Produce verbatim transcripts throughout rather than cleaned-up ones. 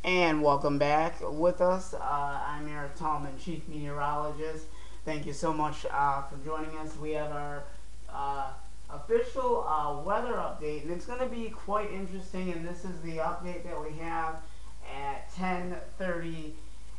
And welcome back with us. Uh, I'm Eric Tallman, Chief Meteorologist. Thank you so much uh, for joining us. We have our uh, official uh, weather update, and it's going to be quite interesting. And this is the update that we have at ten thirty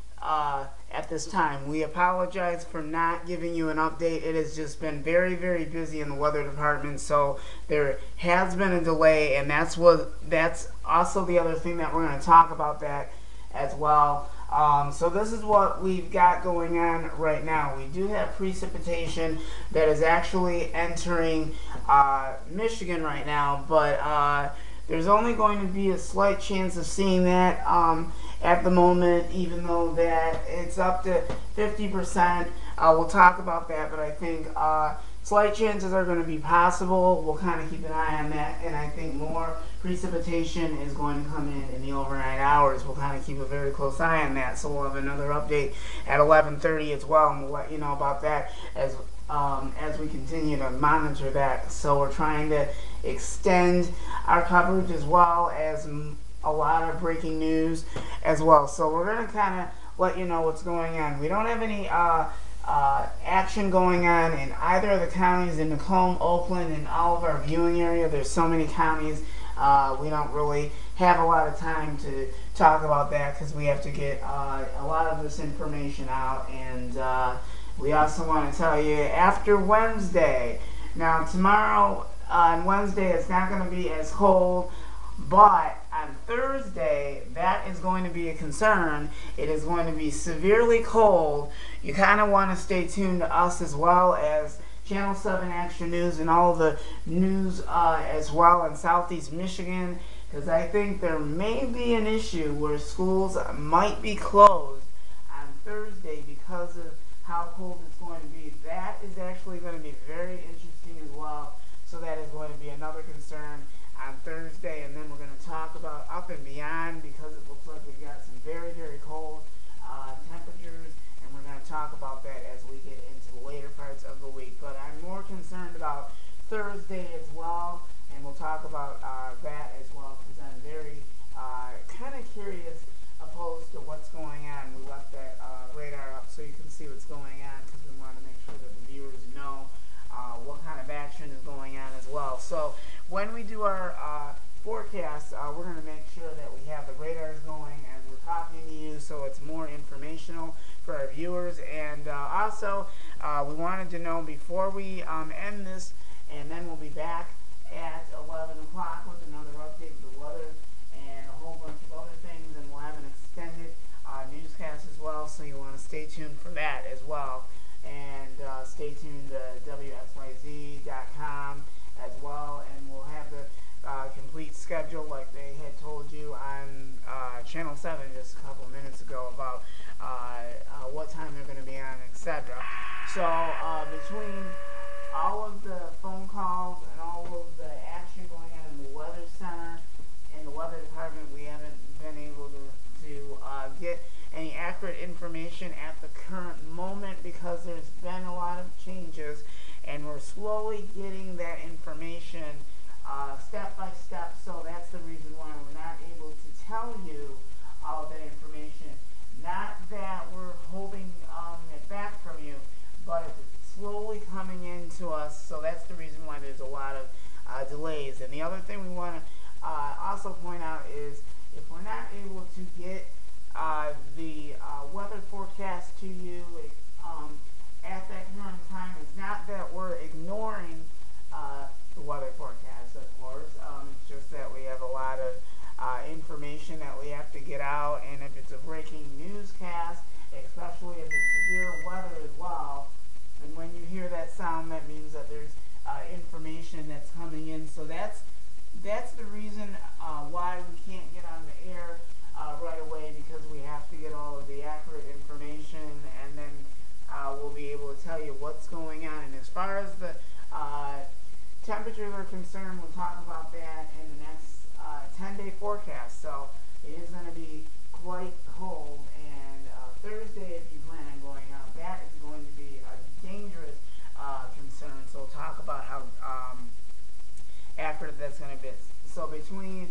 uh, at this time. We apologize for not giving you an update. It has just been very, very busy in the weather department, so there has been a delay, and that's what that's also the other thing that we're going to talk about that as well. Um, so this is what we've got going on right now. We do have precipitation that is actually entering uh, Michigan right now, but uh, there's only going to be a slight chance of seeing that um, at the moment, even though that it's up to fifty percent. Uh, we'll talk about that, but I think uh, slight chances are going to be possible. We'll kind of keep an eye on that, and I think more precipitation is going to come in in the overnight hours. We'll kind of keep a very close eye on that, so we'll have another update at eleven thirty as well, and we'll let you know about that as um, as we continue to monitor that. So we're trying to extend our coverage as well as a lot of breaking news as well. So we're going to kind of let you know what's going on. We don't have any uh, uh, action going on in either of the counties in Macomb, Oakland, and all of our viewing area. There's so many counties. Uh, we don't really have a lot of time to talk about that because we have to get uh, a lot of this information out. And uh, we also want to tell you after Wednesday, now tomorrow on Wednesday it's not going to be as cold, but on Thursday, that is going to be a concern. It is going to be severely cold. You kind of want to stay tuned to us as well as Channel seven Extra News and all the news uh, as well in Southeast Michigan, because I think there may be an issue where schools might be closed on Thursday because of how cold it's going to be. That is actually going to be very interesting as well. So that is going to be another concern on Thursday, and then we're going to talk about up and beyond because it looks like we've got some very, very cold uh, temperatures, and we're going to talk about that as we get into the later parts of the week. But I'm more concerned about Thursday as well, and we'll talk about uh, that as well because I'm very uh, kind of curious opposed to what's going on. We left that uh, radar up so you can see what's going on because we want to make sure that the viewers know uh, what kind of action is going on as well. So when we do our uh, forecast, uh, we're going to make sure that we have the radars going as we're talking to you, so it's more informational for our viewers. And uh, also, uh, we wanted to know before we um, end this, and then we'll be back at eleven o'clock with another update of the weather and a whole bunch of other things, and we'll have an extended uh, newscast as well, so you want to stay tuned for that as well. And uh, stay tuned to W X Y Z dot com as well, and we'll have the uh, complete schedule like they had told you on uh, Channel seven just a couple of minutes ago about uh, uh, what time they're going to be on, et cetera. So uh, between all of the phone calls and all of the action going on in the Weather Center and the Weather Department, we haven't been able to, to uh, get any accurate information at the current moment because there's been a lot of changes, and we're slowly getting that information uh, step by step. So that's the reason why we're not able to tell you all of that information. Not that we're holding um, it back from you, but it's slowly coming into us. So that's the reason why there's a lot of uh, delays. And the other thing we want to uh, also point out is if we're not able to get uh, the uh, weather forecast to you um, at that current time, it's not that we're ignoring uh, the weather forecast, of course. Um, it's just that we have a lot of uh, information that we have to get out, and if it's a breaking newscast, especially if it's severe weather as well, and when you hear that sound, that means that there's uh, information that's coming in. So that's that's the reason uh, why we can't get on the air uh, right away, because we have to get all of the accurate information, and then uh, we'll be able to tell you what's going on. And as far as the uh, temperatures are concerned, we'll talk about that in the next ten-day forecast. So it is going to be quite cold, and uh, Thursday, if you plan on going out, that is going to be a dangerous uh, concern. So we'll talk about how um, accurate that's going to be. So between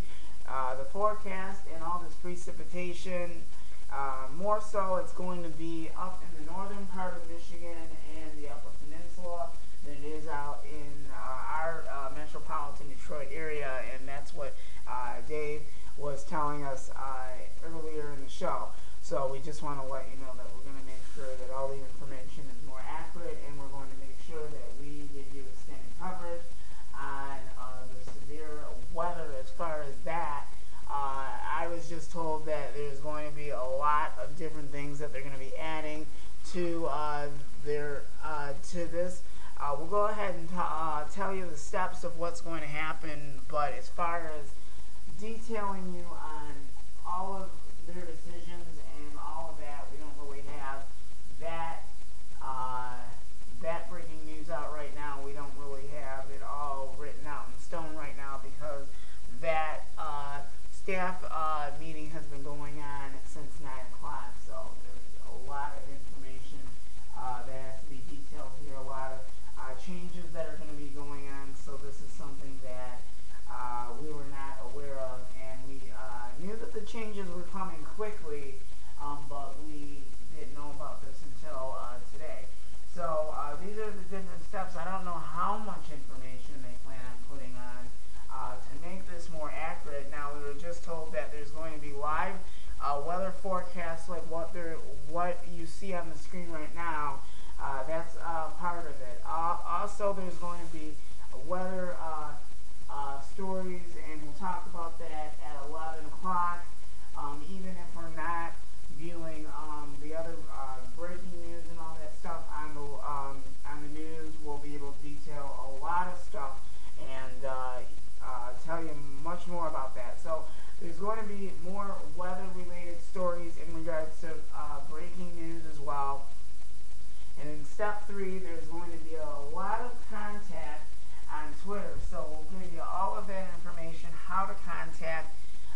uh, the forecast and all this precipitation. Uh, more so, it's going to be up in the northern part of Michigan and the Upper Peninsula than it is out in uh, our uh, metropolitan Detroit area, and that's what uh, Dave was telling us uh, earlier in the show. So we just want to let you know that we're going to make sure that all the information is more accurate, and we're going to make sure that we give you extended coverage on uh, the severe weather. As far as that, uh, I was just told that there's going to be a lot of different things that they're going to be adding to uh, their uh, to this. Uh, we'll go ahead and t uh, tell you the steps of what's going to happen, but as far as detailing you on all of their decisions and all of that, we don't really have that uh, that breaking news out right now. We don't really have it all written out in stone right now because that uh, staff uh, meeting has been going on since nine o'clock. So there's a lot of information uh, that has to be detailed here. A lot of uh, changes that are going to be going on. So this is something that uh, we were not aware of, and we uh, knew that the changes were coming quickly, um, but we didn't know about this until uh, today. So uh, these are the different steps. I don't know how much information they plan on putting on uh, to make this more accurate. Now, we were just told that there's going to be live uh, weather forecasts like what they're, what you see on the screen right now. Uh, that's uh, part of it. Uh, also, there's going to be weather uh, uh, stories, and we'll talk about that at eleven o'clock. Um, even if we're not viewing um, the other uh, breaking news and all that stuff on the um, on the news, we'll be able to detail a lot of stuff and uh, uh, tell you much more about that. So there's going to be more weather-related stories in regards to uh, breaking news as well. And in step three, there's going to be a lot of contact on Twitter. So we'll give you all of that information, how to contact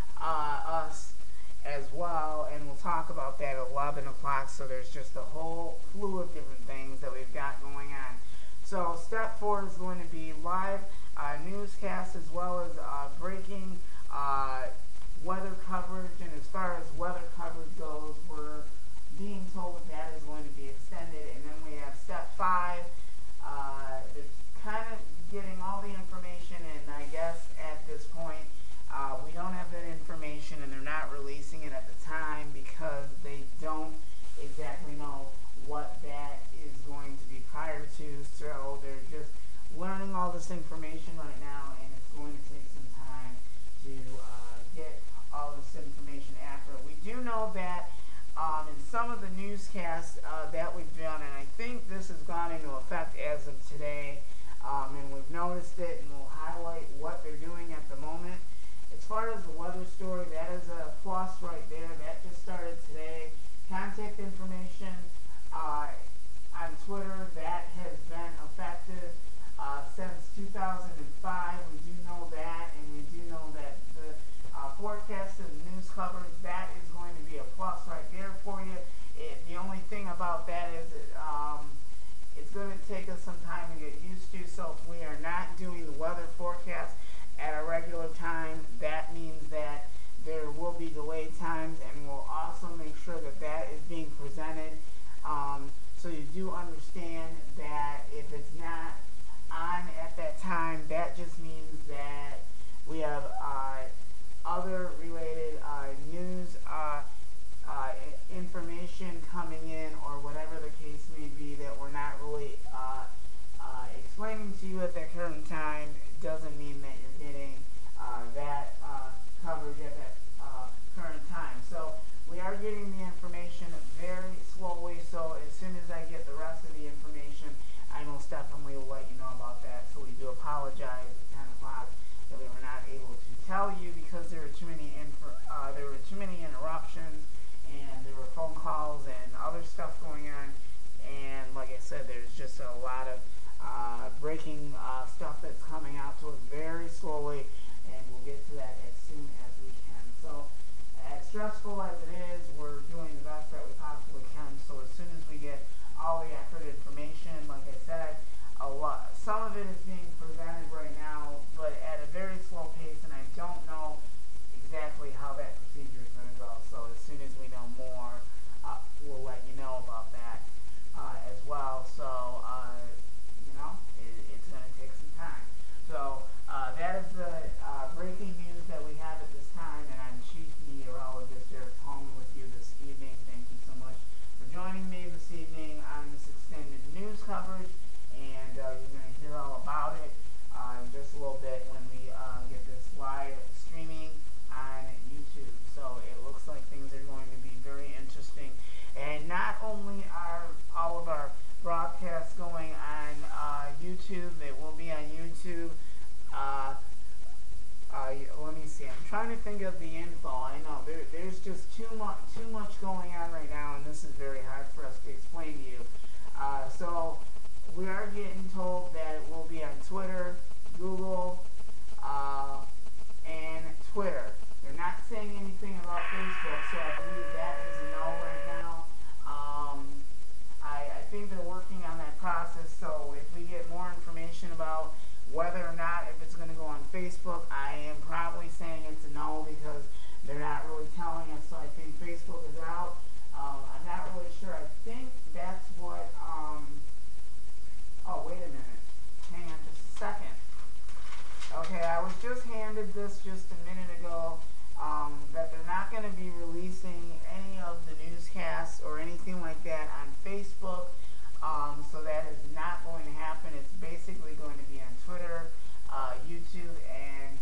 uh, us as well, and we'll talk about that at eleven o'clock. So there's just a whole slew of different things that we've got going on. So step four is going to be live uh, newscasts as well as uh, breaking uh, weather coverage. And as far as weather coverage goes, we're being told that that is going to be extended. And then we have step five. Uh, it's kind of getting all the information, and I guess at this point uh, we don't have that information, and they're not releasing it at the time because they don't exactly know what that is going to be prior to. So they're just learning all this information right now, and it's going to take some time to uh, get all this information accurate. We do know that Um, in some of the newscasts uh, that we've done, and I think this has gone into effect as of today, um, and we've noticed it, and we'll highlight what they're doing at the moment. As far as the weather story, that is a plus right there. That just started today. Contact information uh, on Twitter, that has been effective uh, since two thousand five. We do know that, and we do know that the uh, forecast and news coverage, that is going to be a plus right there for you. It, the only thing about that is it, um, it's going to take us some time to get used to. So if we are not doing the weather forecast at a regular time, that means that there will be delayed times, and we'll also make sure that that is being presented. Um, so you do understand that if it's not on at that time, that just means that we have uh, other related uh, news uh, uh, information coming in, or whatever the case may be, that we're not really uh, uh, explaining to you at that current time. Doesn't mean that you're getting uh, that uh, coverage at that uh, current time. So we are getting the information very slowly, so as soon as I get the rest of the information, I most definitely will let you know about that. So we do apologize at ten o'clock that we were not able to tell you because there were too many info, uh, there were too many interruptions, and there were phone calls and other stuff going on. And like I said, there's just a lot of uh, breaking uh, stuff that's coming out to us very slowly, and we'll get to that as soon as we can. So as stressful as it is, we're doing the best that we possibly can. So as soon as we get all the accurate information, like I said, a lot, some of it is being presented right now, but at a very slow pace, and I don't know exactly just too much too much going on right now, and this is very hard for us to explain to you. Uh, so we are getting told that it will be on Twitter, Google, uh, and Twitter. They're not saying anything about Facebook, so I believe that is a no right now. Um, I, I think they're working on that process, so if we get more information about whether or not if it's going to go on Facebook, I am probably saying it's a no because they're not really telling us, so I think Facebook is out. Um, I'm not really sure. I think that's what, um, oh, wait a minute. Hang on just a second. Okay, I was just handed this just a minute ago, um, that they're not going to be releasing any of the newscasts or anything like that on Facebook. Um, so that is not going to happen. It's basically going to be on Twitter, uh, YouTube, and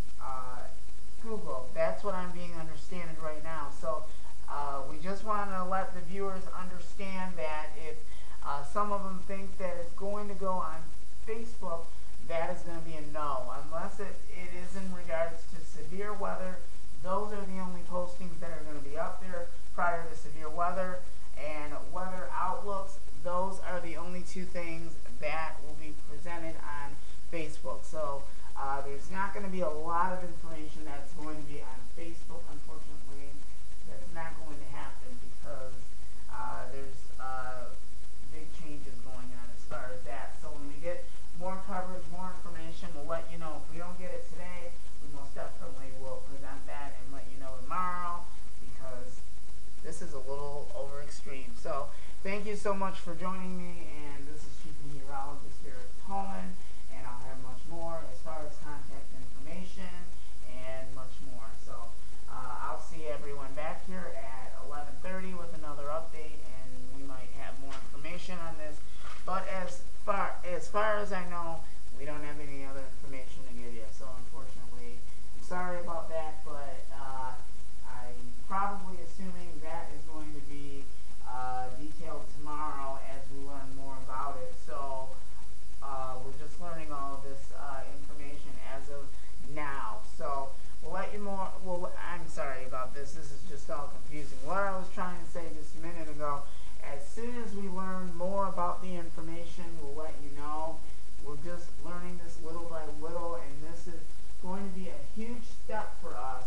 uh, Google. That's what I'm being understood right now. So uh, we just want to let the viewers understand that if uh, some of them think that it's going to go on Facebook, that is going to be a no. Unless it, it is in regards to severe weather, those are the only postings that are going to be up there prior to severe weather. And weather outlooks, those are the only two things that will be presented on Facebook. So uh, there's not going to be a lot of information that's going to be on Facebook, unfortunately. That's not going to happen because uh, there's uh, big changes going on as far as that. So when we get more coverage, more information, we'll let you know. If we don't get it today, we most definitely will present that and let you know tomorrow because this is a little over extreme. So thank you so much for joining me, and this is Chief Meteorologist here at Tolman, and I'll have much more as far as contact information and much more. So uh, I'll see everyone back here at eleven thirty with another update, and we might have more information on this. But as far as far as I know, we don't have any other information to give you. So unfortunately, I'm sorry about that, but uh, I'm probably assuming that is going to be uh, detailed tomorrow as we learn more about it. So uh, we're just learning all of this uh, information as of now. So we'll let you more. Well, I'm sorry about this. This is just all confusing. What I was trying to say just a minute ago. As soon as we learn more about the information, we'll let you know. We're just learning this little by little, and this is going to be a huge step for us.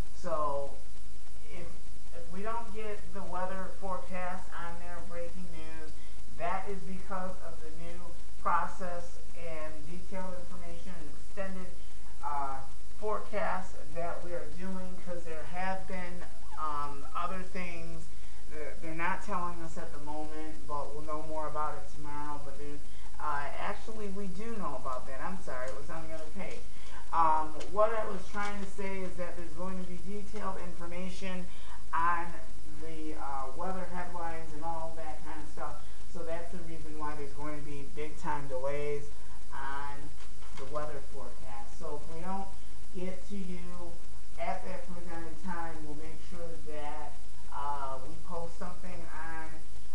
So if, if we don't get the weather forecast on there, breaking news, that is because of the new process and detailed information and extended uh, forecasts that we are doing, because there have been um, other things. They're not telling us at the moment, but we'll know more about it tomorrow. But uh, actually, we do know about that. I'm sorry, it was on the other page. Um, what I was trying to say is that there's going to be detailed information on the uh, weather headlines and all that kind of stuff. So that's the reason why there's going to be big time delays on the weather forecast. So if we don't get to you at that presented time, we'll make sure that Uh, we post something on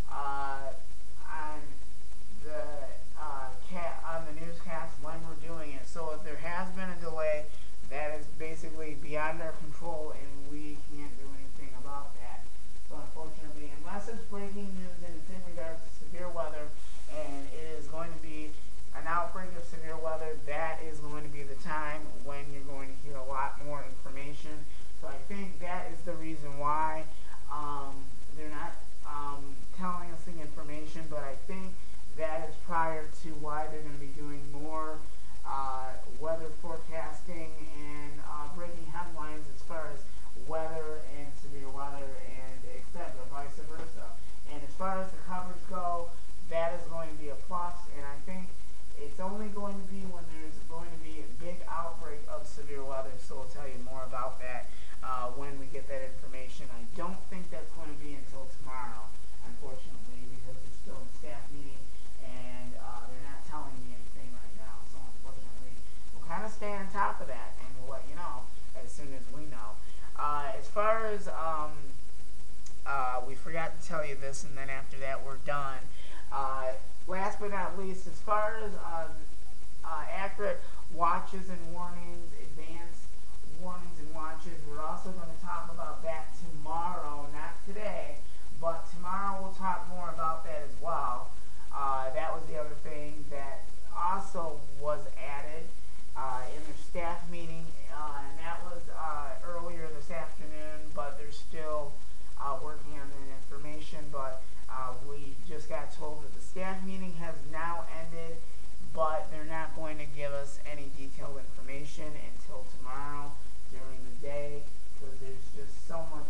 uh, on the uh, cat on the newscast when we're doing it. So if there has been a delay, that is basically beyond our control, and we can't do anything about that. So unfortunately, unless it's breaking news and it's in regards to severe weather, and it is going to be an outbreak of severe weather, that is going to be the time when you're going to hear a lot more information. So I think that is the reason why. Um, they're not um, telling us the information, but I think that is prior to why they're going to be doing more uh, weather forecasting and uh, breaking headlines as far as weather and severe weather and et cetera, vice versa. And as far as the coverage go, that is going to be a plus, and I think it's only going to be when there's going to be a big outbreak of severe weather, so we'll tell you more about that Uh, when we get that information. I don't think that's going to be until tomorrow, unfortunately, because they're still in staff meeting and uh, they're not telling me anything right now. So unfortunately, we'll kind of stay on top of that, and we'll let you know as soon as we know. Uh, as far as um, uh, we forgot to tell you this, and then after that we're done. Uh, last but not least, as far as uh, uh, accurate watches and warnings, advanced warnings and watches, we're also going to talk about that tomorrow.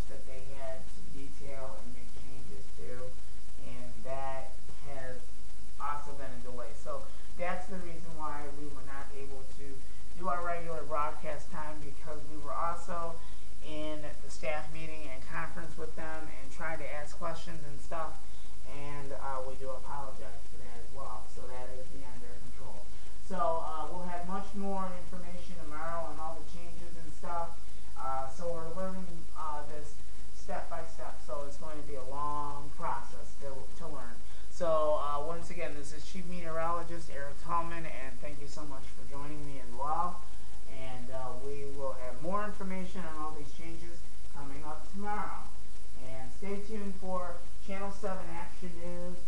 that they had to detail and make changes to, and that has also been a delay. So that's the reason why we were not able to do our regular broadcast time, because we were also in the staff meeting and conference with them and trying to ask questions and stuff, and uh, we do apologize for that as well. So that is beyond our control. So uh, we'll have much more information tomorrow on all the changes and stuff. Uh, so we're learning uh, this step by step. So it's going to be a long process to, to learn. So uh, once again, this is Chief Meteorologist Eric Tallman, and thank you so much for joining me as well. And uh, we will have more information on all these changes coming up tomorrow. And stay tuned for Channel seven Action News